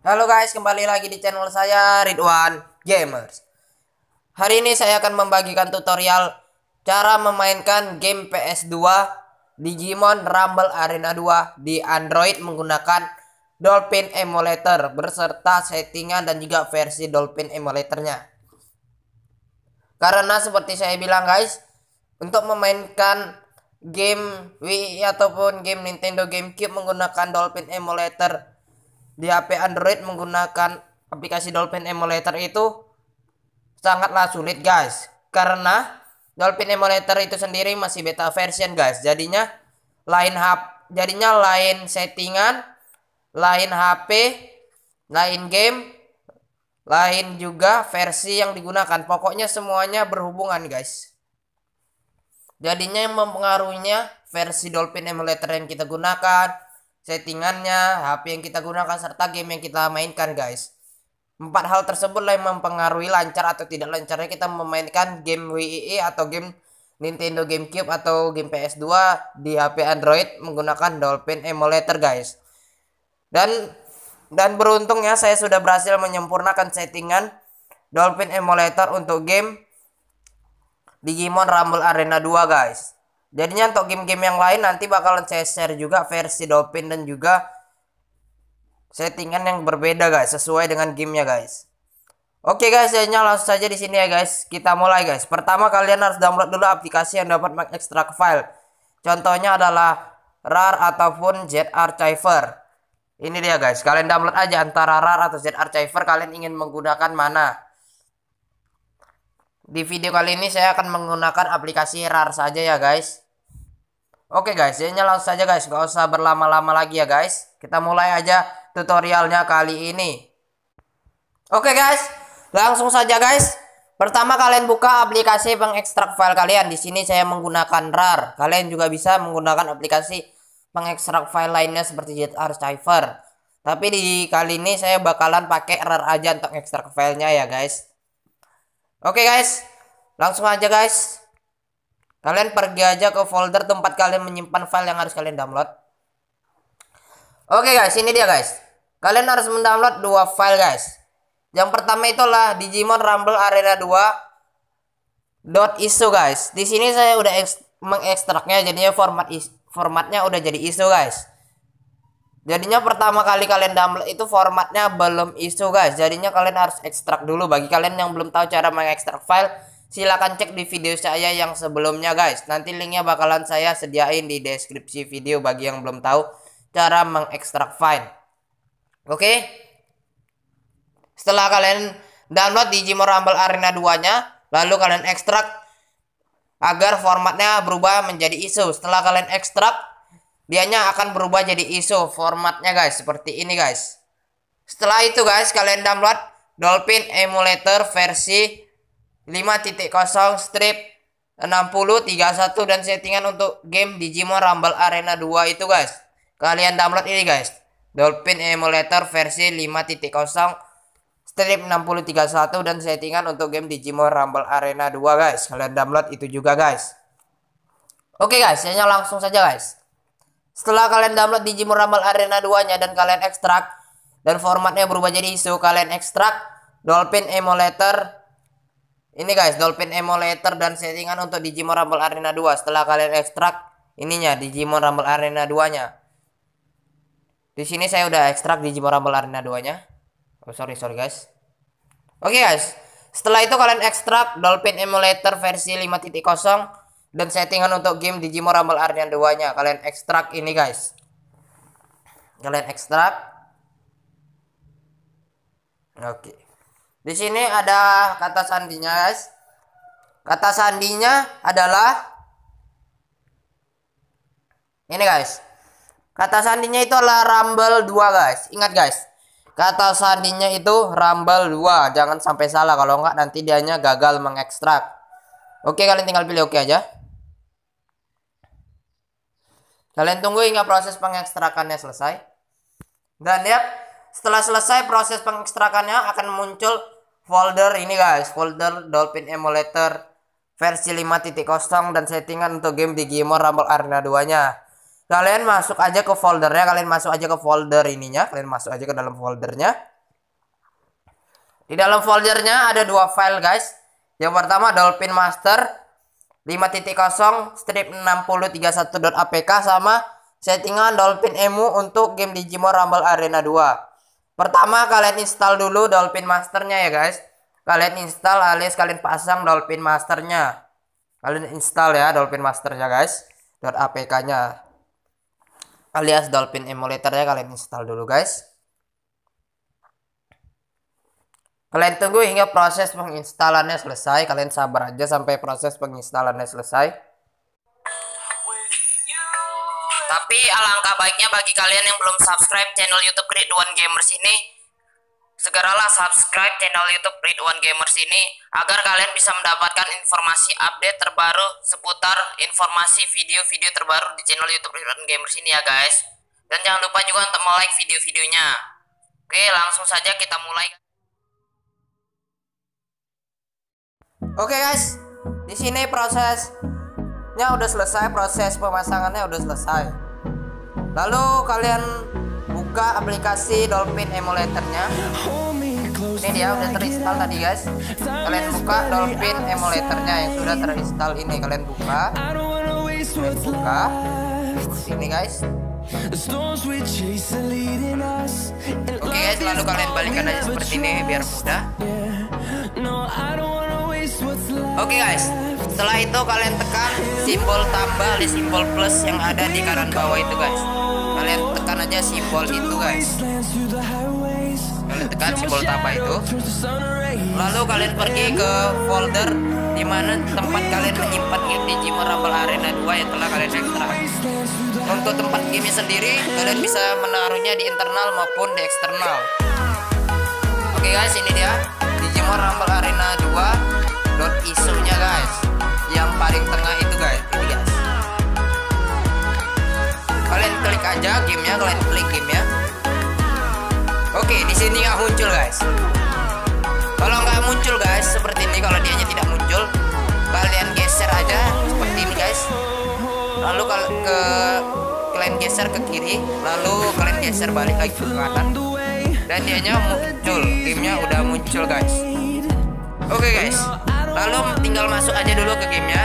Halo guys, kembali lagi di channel saya Ridwan Gamers. Hari ini saya akan membagikan tutorial cara memainkan game PS2 Digimon Rumble Arena 2 di Android menggunakan Dolphin Emulator beserta settingan dan juga versi Dolphin Emulatornya. Karena seperti saya bilang guys, untuk memainkan game Wii ataupun game Nintendo GameCube menggunakan Dolphin Emulator di HP Android menggunakan aplikasi Dolphin Emulator itu sangatlah sulit guys, karena Dolphin Emulator itu sendiri masih beta version guys. Jadinya lain settingan, lain HP, lain game, lain juga versi yang digunakan. Pokoknya semuanya berhubungan guys. Jadinya yang mempengaruhinya versi Dolphin Emulator yang kita gunakan, settingannya, HP yang kita gunakan, serta game yang kita mainkan guys. 4 hal tersebutlah yang mempengaruhi lancar atau tidak lancarnya kita memainkan game Wii atau game Nintendo GameCube atau game PS2 di HP Android menggunakan Dolphin Emulator guys. Dan beruntungnya saya sudah berhasil menyempurnakan settingan Dolphin Emulator untuk game Digimon Rumble Arena 2 guys. Jadinya untuk game-game yang lain nanti bakalan saya share juga versi Dolphin dan juga settingan yang berbeda guys, sesuai dengan gamenya guys. Oke guys, jadinya langsung saja di sini ya guys. Kita mulai guys. Pertama kalian harus download dulu aplikasi yang dapat mengekstrak file. Contohnya adalah RAR ataupun ZArchiver. Ini dia guys. Kalian download aja antara RAR atau ZArchiver, kalian ingin menggunakan mana. Di video kali ini saya akan menggunakan aplikasi RAR saja ya guys. Oke guys, jadinya langsung saja guys, gak usah berlama-lama lagi ya guys. Kita mulai aja tutorialnya kali ini. Oke guys, langsung saja guys. Pertama kalian buka aplikasi pengekstrak file kalian. Di sini saya menggunakan RAR. Kalian juga bisa menggunakan aplikasi pengekstrak file lainnya seperti ZArchiver. Tapi di kali ini saya bakalan pakai RAR aja untuk ekstrak filenya ya guys. Oke guys, langsung aja guys. Kalian pergi aja ke folder tempat kalian menyimpan file yang harus kalian download. Oke guys, ini dia guys. Kalian harus mendownload 2 file guys. Yang pertama itulah Digimon Rumble Arena 2.iso guys. Di sini saya udah mengekstraknya, jadinya formatnya udah jadi ISO guys. Jadinya pertama kali kalian download itu formatnya belum ISO guys. Jadinya kalian harus ekstrak dulu. Bagi kalian yang belum tahu cara mengekstrak file, silahkan cek di video saya yang sebelumnya guys. Nanti linknya bakalan saya sediain di deskripsi video bagi yang belum tahu cara mengekstrak file. Oke. Setelah kalian download Digimon Rumble Arena 2-nya, lalu kalian ekstrak agar formatnya berubah menjadi ISO. Setelah kalian ekstrak, dianya akan berubah jadi ISO formatnya guys, seperti ini guys. Setelah itu guys, kalian download Dolphin Emulator versi 5.0 strip 6031 dan settingan untuk game Digimon Rumble Arena 2 itu guys. Kalian download ini guys, Dolphin Emulator versi 5.0 strip 6031 dan settingan untuk game Digimon Rumble Arena 2 guys. Kalian download itu juga guys. Oke guys, saya langsung saja guys. Setelah kalian download Digimon Rumble Arena 2-nya dan kalian ekstrak dan formatnya berubah jadi ISO, kalian ekstrak Dolphin Emulator. Ini guys, Dolphin Emulator dan settingan untuk Digimon Rumble Arena 2. Setelah kalian ekstrak ininya, Digimon Rumble Arena 2-nya. Di sini saya udah ekstrak Digimon Rumble Arena 2-nya. Oh, sorry guys. Oke guys, setelah itu kalian ekstrak Dolphin Emulator versi 5.0 dan settingan untuk game Digimon Rumble Arena 2-nya. Kalian ekstrak ini guys. Kalian ekstrak. Oke. Di sini ada kata sandinya guys. Kata sandinya adalah ini guys. Kata sandinya itu adalah Rumble 2 guys. Ingat guys, kata sandinya itu Rumble 2. Jangan sampai salah, kalau enggak nanti dianya gagal mengekstrak. Oke, kalian tinggal pilih oke aja. Kalian tunggu hingga proses pengekstrakannya selesai. Dan ya, setelah selesai proses pengekstrakannya akan muncul folder ini guys, folder Dolphin Emulator versi 5.0 dan settingan untuk game Digimon Rumble Arena 2-nya. Kalian masuk aja ke foldernya, kalian masuk aja ke folder ininya, kalian masuk aja ke dalam foldernya. Di dalam foldernya ada dua file guys. Yang pertama Dolphin Master 5.0 strip 6031.apk sama settingan Dolphin Emu untuk game Digimon Rumble Arena 2. Pertama kalian install dulu Dolphin Masternya ya guys. Kalian install alias kalian pasang Dolphin Masternya. Kalian install ya Dolphin Masternya guys. .apk-nya alias Dolphin Emulatornya kalian install dulu guys. Kalian tunggu hingga proses penginstalannya selesai. Kalian sabar aja sampai proses penginstalannya selesai. Tapi alangkah baiknya bagi kalian yang belum subscribe channel YouTube Ridwan Gamers ini, segeralah subscribe channel YouTube Ridwan Gamers ini agar kalian bisa mendapatkan informasi update terbaru seputar informasi video-video terbaru di channel YouTube Ridwan Gamers ini ya guys. Dan jangan lupa juga untuk like video-videonya. Oke, langsung saja kita mulai. Oke guys, di sini prosesnya udah selesai, proses pemasangannya udah selesai. Lalu kalian buka aplikasi Dolphin Emulatornya. Ini dia udah terinstall tadi guys. Kalian buka Dolphin Emulatornya yang sudah terinstall ini. Kalian buka seperti ini guys. Oke guys, lalu kalian balikan aja seperti ini biar mudah. Oke guys, setelah itu kalian tekan simbol tambah di simbol plus yang ada di kanan bawah itu guys. Kalian tekan aja simbol itu guys. Kalian tekan simbol tambah itu. Lalu kalian pergi ke folder dimana tempat kalian menyimpan game Digimon Rumble Arena 2 yang telah kalian ekstrak. Untuk tempat game sendiri kalian bisa menaruhnya di internal maupun di eksternal. Oke guys, ini dia Digimon Rumble Arena 2 .iso-nya guys. Yang paling tengah itu guys, ini guys. Kalian klik aja gamenya, kalian klik gamenya. Oke, di sini nggak muncul guys. Kalau nggak muncul guys, seperti ini. Kalau dianya tidak muncul, kalian geser aja seperti ini guys. Lalu kalian geser ke kiri, lalu kalian geser balik lagi ke kanan, dan dianya muncul. Gamenya udah muncul guys. Oke guys, lalu tinggal masuk aja dulu ke gamenya.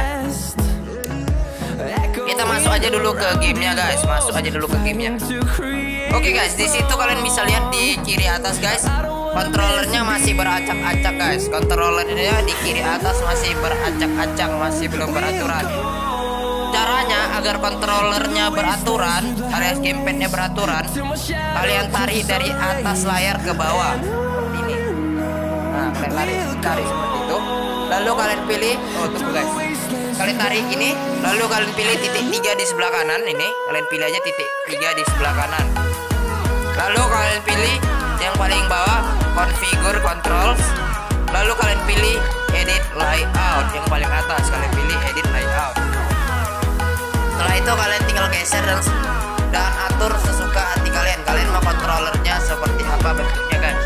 Kita masuk aja dulu ke gamenya guys. Masuk aja dulu ke gamenya. Oke guys, di situ kalian bisa lihat di kiri atas guys, kontrolernya masih beracak-acak guys. Kontrolernya di kiri atas masih beracak-acak, masih belum beraturan. Caranya agar kontrolernya beraturan, alias gamepadnya beraturan, kalian tarik dari atas layar ke bawah seperti ini. Nah, kalian tarik seperti itu. Lalu kalian pilih, tunggu guys. Kalian tarik ini, lalu kalian pilih titik 3 di sebelah kanan ini. Kalian pilih aja titik 3 di sebelah kanan. Lalu kalian pilih yang paling bawah, configure controls. Lalu kalian pilih edit layout yang paling atas. Kalian pilih edit layout. Setelah itu kalian tinggal geser dan atur sesuka hati kalian. Kalian mau kontrolernya seperti apa bentuknya guys.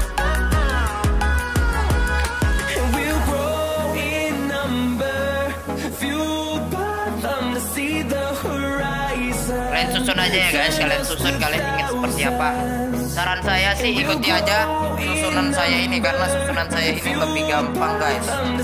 Kalian susun aja ya guys. Kalian susun, kalian ingin seperti apa. Saran saya sih ikuti aja susunan saya ini, karena susunan saya ini lebih gampang guys.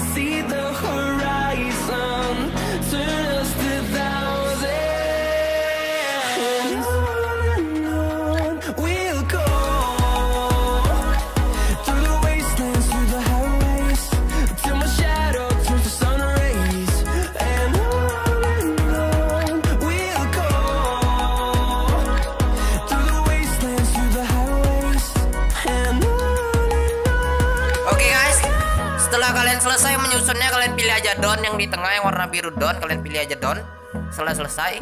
Setelah kalian selesai menyusunnya, kalian pilih aja down yang di tengah yang warna biru down. Kalian pilih aja down. Setelah selesai,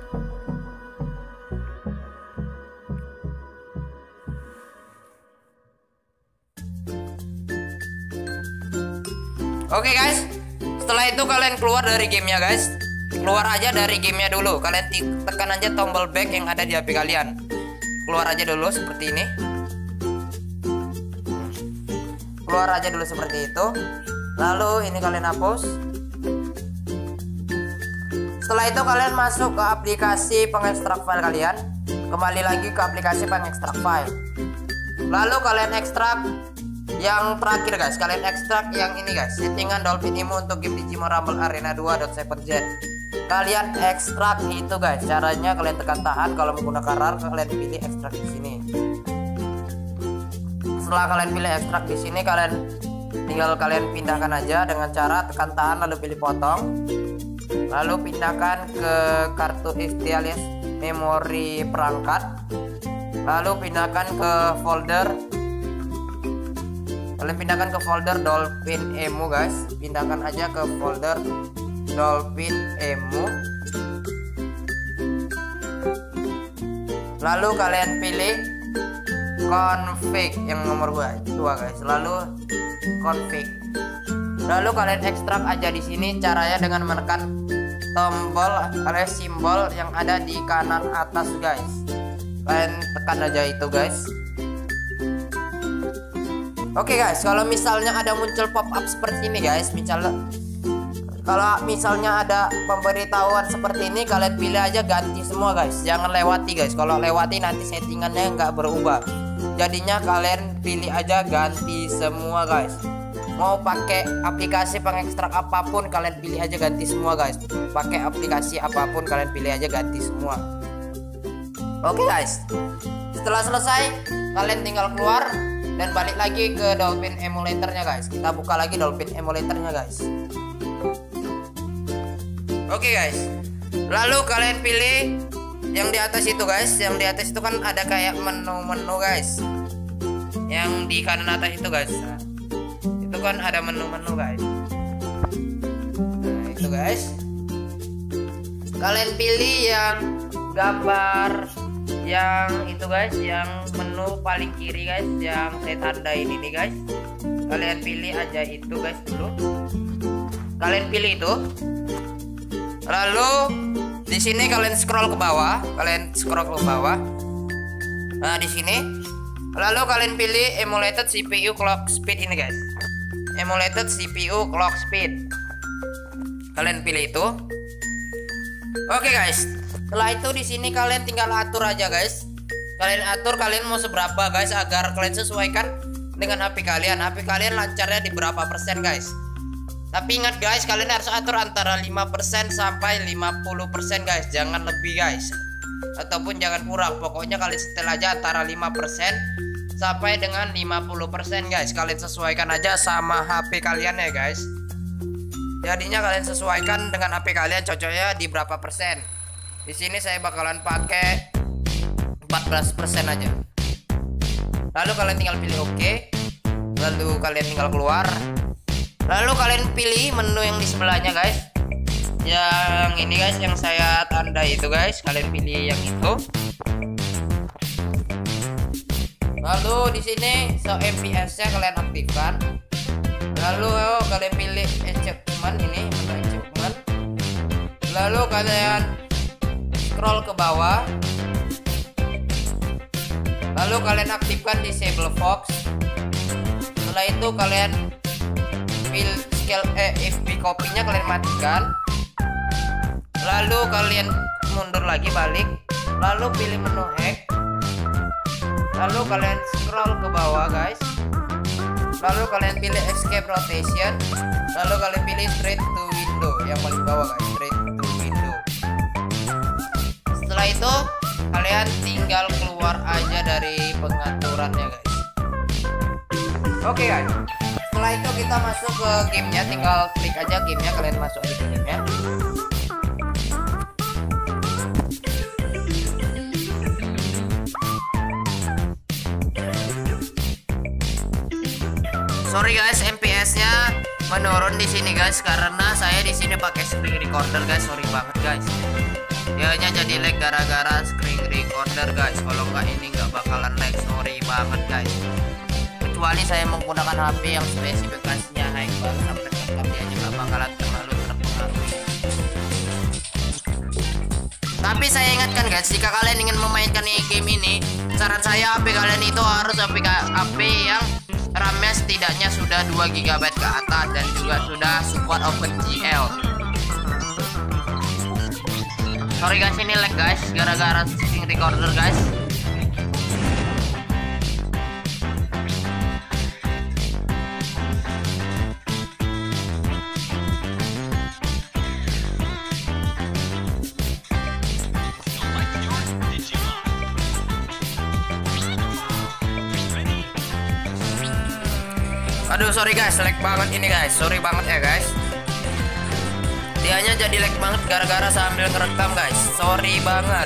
oke guys, setelah itu kalian keluar dari gamenya guys. Keluar aja dari gamenya dulu. Kalian tekan aja tombol back yang ada di HP kalian. Keluar aja dulu seperti ini. Keluar aja dulu seperti itu. Lalu ini kalian hapus. Setelah itu kalian masuk ke aplikasi pengekstrak file kalian. Kembali lagi ke aplikasi pengekstrak file. Lalu kalian ekstrak Yang terakhir guys, kalian ekstrak yang ini guys, settingan Dolphin Emu untuk game Digimon Rumble Arena 2.7Z. Kalian ekstrak itu guys, caranya kalian tekan tahan, kalau menggunakan RAR kalian pilih ekstrak di sini. Setelah kalian pilih ekstrak di sini, kalian tinggal pindahkan aja dengan cara tekan tahan lalu pilih potong. Lalu pindahkan ke kartu SD alias memori perangkat. Lalu pindahkan ke folder. Kalian pindahkan ke folder Dolphin Emu guys. Pindahkan aja ke folder Dolphin Emu. Lalu kalian pilih config yang nomor 2 guys. Lalu config. Lalu kalian ekstrak aja di sini, caranya dengan menekan tombol alias simbol yang ada di kanan atas guys. Kalian tekan aja itu guys. Oke guys, kalau misalnya ada muncul pop up seperti ini guys, kalau misalnya ada pemberitahuan seperti ini, kalian pilih aja ganti semua guys, jangan lewati guys. Kalau lewati nanti settingannya nggak berubah. Jadinya kalian pilih aja ganti semua guys. Mau pakai aplikasi pengekstrak apapun, kalian pilih aja ganti semua guys. Pakai aplikasi apapun, kalian pilih aja ganti semua. Oke guys, setelah selesai kalian tinggal keluar dan balik lagi ke Dolphin Emulatornya guys. Kita buka lagi Dolphin Emulatornya guys. Oke guys, lalu kalian pilih yang di atas itu guys. Yang di atas itu kan ada kayak menu-menu guys. Yang di kanan atas itu guys, nah, itu kan ada menu-menu guys. Nah itu guys, kalian pilih yang gambar yang itu guys, yang menu paling kiri guys, yang saya tandain ini guys. Kalian pilih aja itu guys dulu. Kalian pilih itu. Lalu di sini kalian scroll ke bawah, Nah di sini. Lalu kalian pilih emulated CPU clock speed ini guys. Emulated CPU clock speed. Kalian pilih itu. Oke guys. Setelah itu di sini kalian tinggal atur aja guys. Kalian atur kalian mau seberapa guys, agar kalian sesuaikan dengan HP kalian. HP kalian lancarnya di berapa persen guys. Tapi ingat guys, kalian harus atur antara 5% sampai 50% guys. Jangan lebih guys. Ataupun jangan kurang. Pokoknya kalian setel aja antara 5% sampai dengan 50% guys. Kalian sesuaikan aja sama HP kalian ya guys. Jadinya kalian sesuaikan dengan HP kalian cocoknya di berapa persen. Di sini saya bakalan pakai 14% aja. Lalu kalian tinggal pilih OK. Lalu kalian tinggal keluar. Lalu kalian pilih menu yang di sebelahnya guys. Yang ini guys, yang saya tanda itu guys. Kalian pilih yang itu. Lalu di sini show FPS-nya kalian aktifkan. Lalu kalian pilih achievement ini, menu achievement. Lalu kalian scroll ke bawah. Lalu kalian aktifkan disable Fox. Setelah itu kalian pilih scale FB copy-nya kalian matikan. Lalu kalian mundur lagi balik. Lalu pilih menu hack. Lalu kalian scroll ke bawah guys. Lalu kalian pilih escape rotation. Lalu kalian pilih straight to window yang paling bawah guys, straight to window. Setelah itu kalian tinggal keluar aja dari pengaturannya guys. Oke guys, setelah itu kita masuk ke gamenya. Tinggal klik aja gamenya, kalian masuk aja ke gamenya. Sorry guys, FPS-nya menurun di sini guys karena saya di sini pakai screen recorder guys. Sorry banget guys. Dianya jadi lag gara-gara screen recorder guys. Kalau nggak ini nggak bakalan lag. Sorry banget guys. Kecuali saya menggunakan HP yang spesifikasinya high banget sampai tetap dianya nggak bakalan terlalu terpengaruh. Tapi saya ingatkan guys, jika kalian ingin memainkan game ini, saran saya HP kalian itu harus HP yang RAM-nya setidaknya sudah 2 GB ke atas dan juga sudah support OpenGL. Sorry guys, ini lag guys gara-gara screen recorder guys. Aduh, sorry guys, lag banget ini guys. Sorry banget ya guys. Dianya jadi lag banget gara-gara sambil ngerekam guys. Sorry banget.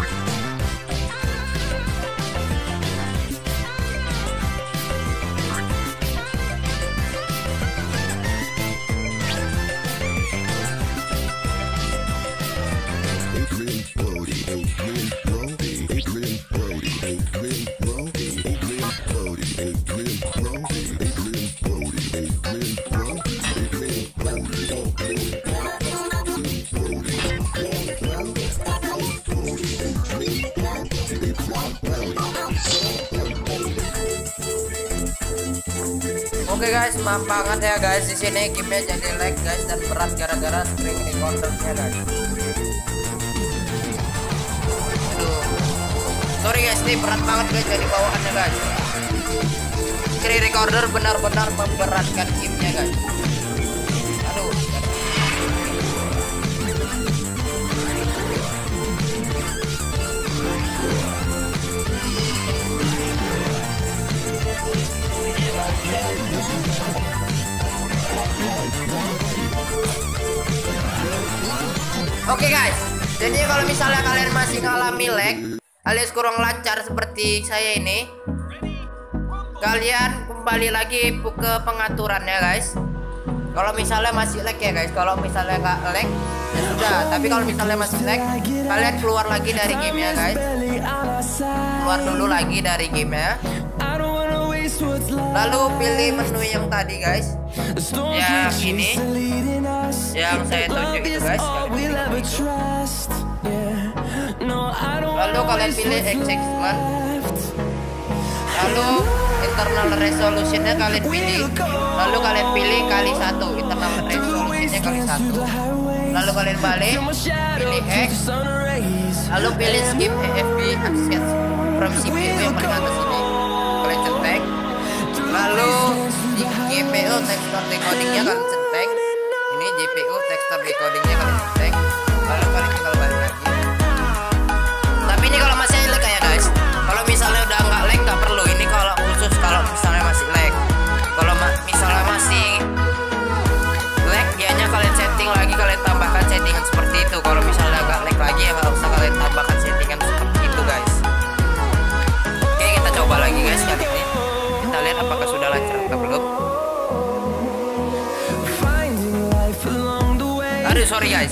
Oke guys, maaf banget ya guys, di sini gamenya jadi lag guys dan berat gara-gara screen recordernya guys. Aduh. Sorry guys, ini berat banget guys jadi bawaannya guys. Screen recorder benar-benar memberatkan gamenya guys. Aduh. Oke guys, jadi kalau misalnya kalian masih ngalami lag alias kurang lancar seperti saya ini, kalian kembali lagi ke pengaturannya guys. Kalau misalnya masih lag ya guys, kalau misalnya nggak lag ya sudah. Tapi kalau misalnya masih lag, kalian keluar lagi dari game ya guys. Keluar dulu lagi dari game ya. Lalu pilih menu yang tadi guys, yang ini, yang saya tunjuk itu guys. Lalu kalian pilih adjustment. Lalu internal resolutionnya kalian pilih. Lalu kalian pilih kali 1, internal resolutionnya kali 1. Lalu kalian balik, pilih X. Lalu pilih skip AFB access from CPU yang paling atas ini. Kalian centang. Lalu di GPU texture decodingnya kalian centang. Ini GPU texture decodingnya kalian centang. Lalu kalian tinggal balik lagi. Tapi ini kalau masih lag ya guys. Kalau misalnya udah nggak lag nggak perlu. Ini kalau khusus kalau misalnya masih lag. Kalau misalnya masih lag, dianya kalian setting lagi, kalian tambahkan settingan seperti itu. Kalau misalnya nggak lag lagi ya nggak usah kalian tambahkan settingan seperti itu guys. Oke, kita coba lagi guys kali ini. Kita lihat apakah sudah lancar atau belum. Aduh, sorry guys.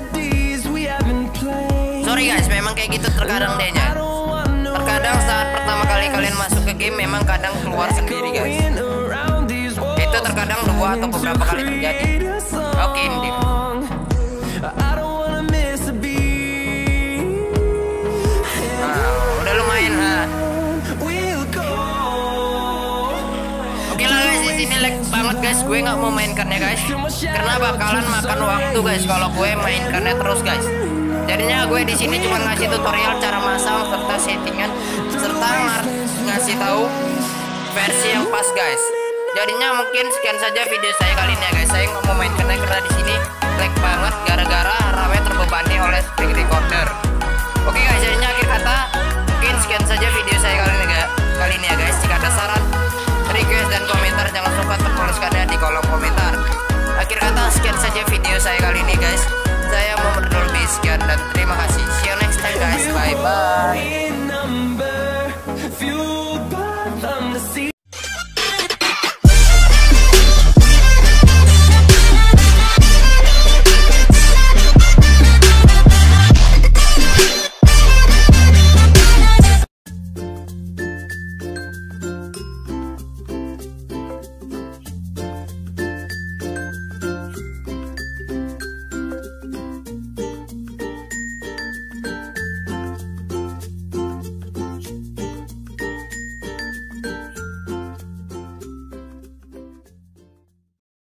Sorry guys, memang kayak gitu terkadang dianya. Terkadang saat pertama kali kalian masuk ke game memang kadang keluar sendiri guys. Itu terkadang 2 atau beberapa kali terjadi. Oke, ini. Udah lumayan lah. Oke lah guys, di sini lag banget guys. Gue nggak mau mainkannya guys, karena bakalan makan waktu guys kalau gue mainkannya terus guys. Jadinya gue di sini cuma ngasih tutorial cara masang serta settingan serta ngasih tahu versi yang pas guys. Jadinya mungkin sekian saja video saya kali ini ya guys. Saya nggak mau mainkannya karena di sini lag banget gara-gara RAM terbebani oleh screen recorder. Oke guys, jadinya akhir kata mungkin sekian saja video saya kali ini ya guys. Jika ada saran, request dan komentar jangan lupa untuk tuliskannya